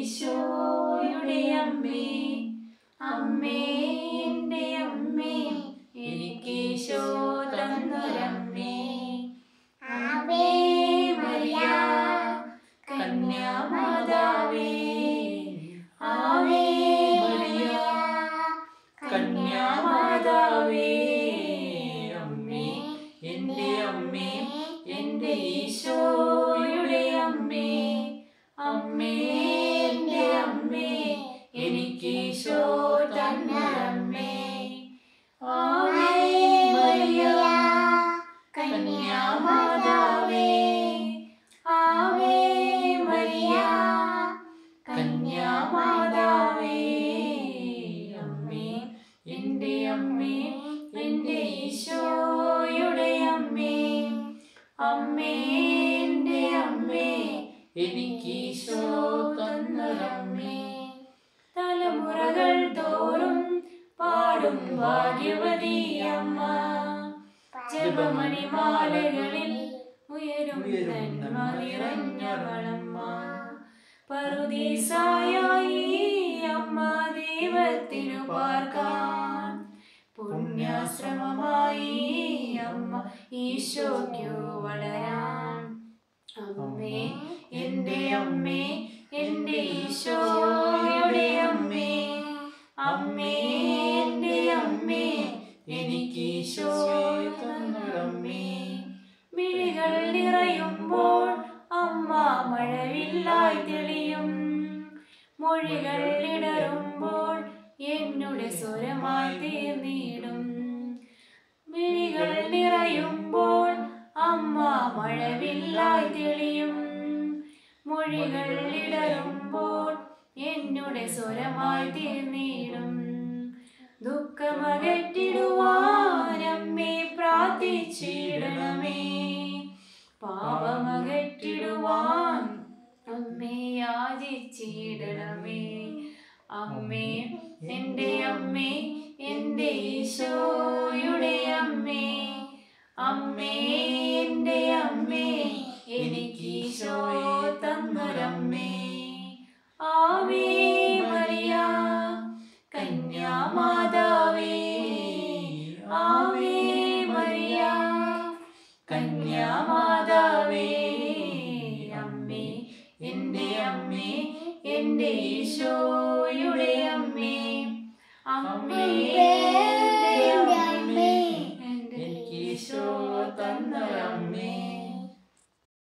ഈശോയുടെ അമ്മേ, അമ്മേ എൻ്റെ അമ്മേ, എനിക്ക് ഈശോ തന്നൊരമ്മേ. ആവേ മരിയ കന്യാമാതാവേ, ആവേ മരിയ കന്യാമാതാവേ, അമ്മേ എൻ്റെ അമ്മേ, എൻ്റെ ഈശോയുടെ അമ്മേ, അമ്മേ എൻ്റെ അമ്മേ, എനിക്ക് ഈശോ തന്നൊരമ്മേ. ആവേ മരിയ കന്യാമാതാവേ, ആവേ മരിയ കന്യാമാതാവേ, അമ്മേ എൻ്റെ അമ്മേ, എൻ്റെ ഈശോയുടെ അമ്മേ, അമ്മേ എൻ്റെ അമ്മേ, എനിക്ക് ഈശോ തന്നൊരമ്മേ. തലമുറകൾ തോറും പാടും ഭാഗ്യവതി അമ്മ, ജപമണിമാലകളിൽ ഉയരും നന്മ നിറഞ്ഞവളമ്മ. പറുദീസായായി അമ്മ ദൈവത്തിനു പാർക്കാൻ, പുണ്യാശ്രമമായി അമ്മ ഈശോയ്ക്കു വളരാൻ. അമ്മേ എൻ്റെ അമ്മേ, എൻ്റെ ഈശോയുടെ അമ്മേ, അമ്മേ എൻ്റെ അമ്മേ, എനിക്ക് ഈശോ തന്നൊരമ്മേ. മിഴികൾ നിറയുമ്പോൾ അമ്മ മഴവില്ലായി തെളിയും, മൊഴികൾ ഇടറുമ്പോൾ എന്നുടെ സ്വരമായി തീർന്നിടും. മിഴികൾ നിറയുമ്പോൾ അമ്മ മഴവില്ലായി തെളിയും, മൊഴികൾ ഇടറുമ്പോൾ എന്നുടെ സ്വരമായി തീർന്നിടും. ദുഃഖമകറ്റിടുവാൻ അമ്മേ പ്രാർത്ഥിച്ചിടണമേ, പാപമകറ്റിടുവാൻ അമ്മേ യാചിച്ചിടണമേ. അമ്മേ എൻ്റെ അമ്മേ, എൻ്റെ ഈശോയുടെ അമ്മേ, അമ്മേ എൻ്റെ അമ്മേ, എനിക്ക് ഈശോ തന്നൊരമ്മേ. ആവേ മരിയ കന്യാമാതാവേ, ആവേ മരിയ കന്യാമാതാവേ, അമ്മേ എൻ്റെ അമ്മേ, എൻ്റെ ഈശോയുടെ അമ്മേ, അമ്മേ